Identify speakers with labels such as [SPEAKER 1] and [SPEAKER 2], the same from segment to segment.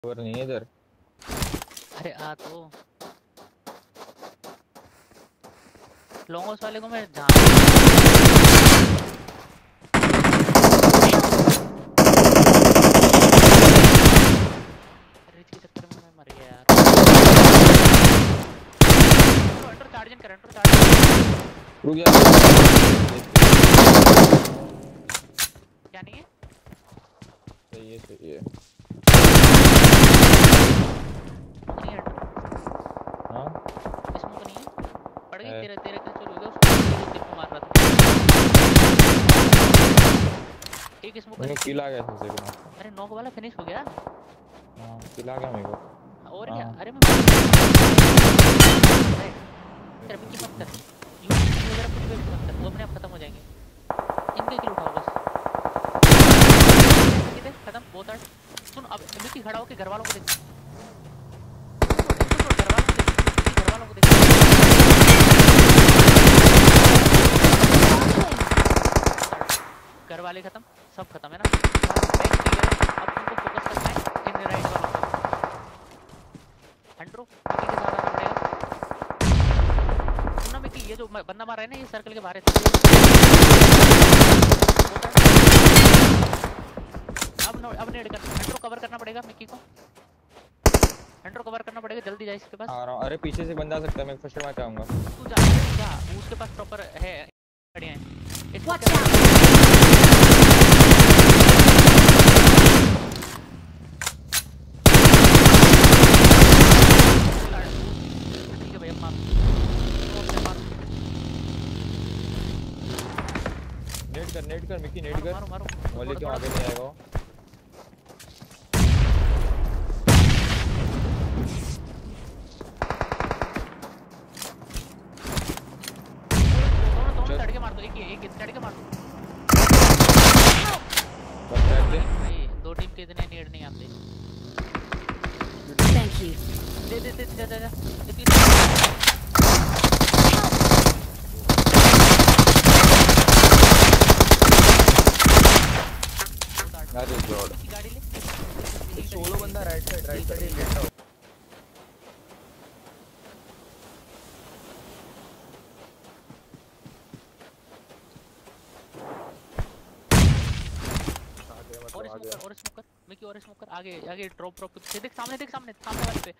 [SPEAKER 1] और नहीं है इधर।
[SPEAKER 2] अरे आ तो लॉन्गोस वाले को मैं जान रिच के चक्कर में मैं मर गया यार। अंडर चार्जिंग कर अंडर चार्जिंग
[SPEAKER 1] रुक जा।
[SPEAKER 2] क्या नहीं है
[SPEAKER 1] सही है सही है।
[SPEAKER 2] नहीं अंडर
[SPEAKER 1] हाँ
[SPEAKER 2] इसमें तो नहीं है पड़ गई
[SPEAKER 1] है।
[SPEAKER 2] तेरे तेरे का चल हो गया उसको तेरे को मार रहा था एक इसमें
[SPEAKER 1] मेरे को किल आ गया सबसे पहले।
[SPEAKER 2] अरे नॉक वाला फिनिश हो गया।
[SPEAKER 1] हाँ किल आ गया मेरे को।
[SPEAKER 2] और क्या
[SPEAKER 1] हाँ।
[SPEAKER 2] अरे मैं तेरा भी की मत कर यूज वगैरह कुछ भी मत कर वो अपने आप खत्म हो जाएंगे। इनके किल उठाओ बस कितने खत्म बहुत आठ। सुन अब मिकी खड़ा होके घर वालों को देख घर वालों को देख घर वाले खत्म सब खत्म है ना। बैक क्लियर अब तुमको फोकस करना है इन राइट वालों पे हंड्रो मिकी के साथ आना पड़ेगा। सुनना मिकी ये जो बंदा मार रहा है ना ये सर्कल के बाहर है। अब नेड कर हंड्रो कवर करना पड़ेगा मिकी को हंड्रो कवर करना पड़ेगा जल्दी जा इसके पास
[SPEAKER 1] आ रहा हूँ। अरे पीछे से बंदा आ सकता है मैं फर्स्ट में आऊंगा।
[SPEAKER 2] तू जा उसके पास प्रॉपर है गाड़ियां हैं इसको ठीक है भैया मार
[SPEAKER 1] नेट कर मिकी नेट कर।
[SPEAKER 2] मारो
[SPEAKER 1] वाले क्यों आगे नहीं आएगा वो।
[SPEAKER 2] दोनों चढ़ के मार दो एक चढ़ के मार दो भाई दो टीम के इतने नीड नहीं आते।
[SPEAKER 3] थैंक यू
[SPEAKER 2] दे
[SPEAKER 1] अरे गॉड
[SPEAKER 2] गाड़ी ले
[SPEAKER 1] सोलो बंदा राइट साइड ही लेटा हो।
[SPEAKER 2] और स्मोकर मिकी और स्मोकर आगे ड्रॉप देख सामने वाले पे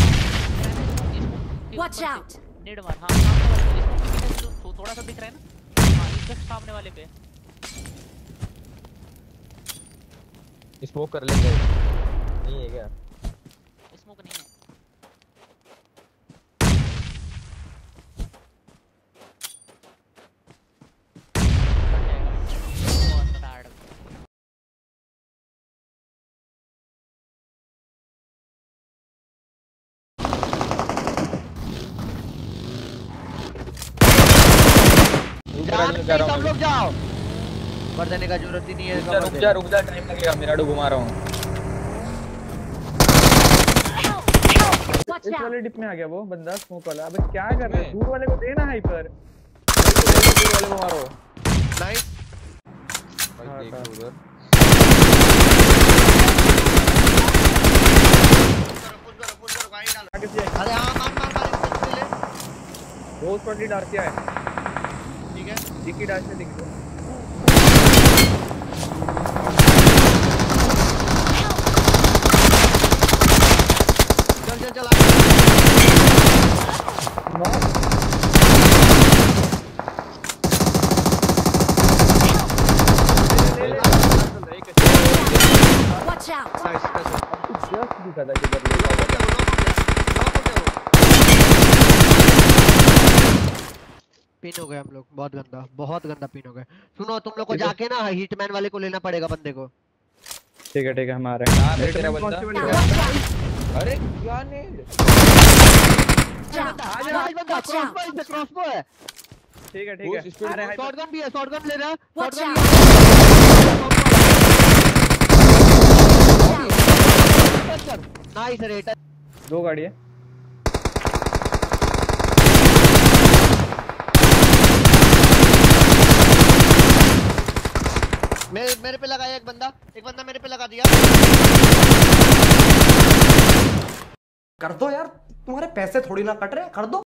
[SPEAKER 2] चल
[SPEAKER 3] वॉच आउट
[SPEAKER 2] नेड मार हां सामने वाले पे इसको थोड़ा सा दिख रहा है ना हां जस्ट सामने वाले पे
[SPEAKER 1] स्मोक कर लेते हैं। नहीं है क्या
[SPEAKER 2] स्मोक नहीं है
[SPEAKER 4] सब लोग जाओ ऊपर देने का जरूरत ही नहीं है।
[SPEAKER 1] रुक जा टाइम लगेगा मेरा डू घुमा रहा हूँ।
[SPEAKER 5] इस वाले डिप में आ गया वो बंदा स्मोक वाला। अबे क्या कर रहे हो दूर वाले को देना हाइपर।
[SPEAKER 1] दूर वाले को मारो
[SPEAKER 4] नाइस
[SPEAKER 1] भाई देख उधर
[SPEAKER 5] आगे से
[SPEAKER 4] अरे हां मार ले
[SPEAKER 5] दो स्पॉटी डाल के आए।
[SPEAKER 4] ठीक है
[SPEAKER 5] डिकी डाल से दिख दो
[SPEAKER 4] चल
[SPEAKER 3] वॉच आउट
[SPEAKER 5] जस्ट दिखा था किधर
[SPEAKER 4] पिन हो गए हम लोग बहुत गंदा पिन हो गए। सुनो तुम लोग को जाके ना हिटमैन वाले को लेना पड़ेगा बंदे को।
[SPEAKER 5] ठीक है हम आ रहे हैं।
[SPEAKER 1] तेरा बंदा अरे क्या नेड
[SPEAKER 4] क्रॉसबो है।
[SPEAKER 5] ठीक है
[SPEAKER 4] अरे शॉटगन भी है शॉटगन ले रहा
[SPEAKER 3] Watch
[SPEAKER 4] नाइस रेट
[SPEAKER 5] दो गाड़ी है।
[SPEAKER 4] मेरे पे लगाया एक बंदा मेरे पे लगा दिया।
[SPEAKER 6] कर दो यार, तुम्हारे पैसे थोड़ी ना कट रहे, कर दो।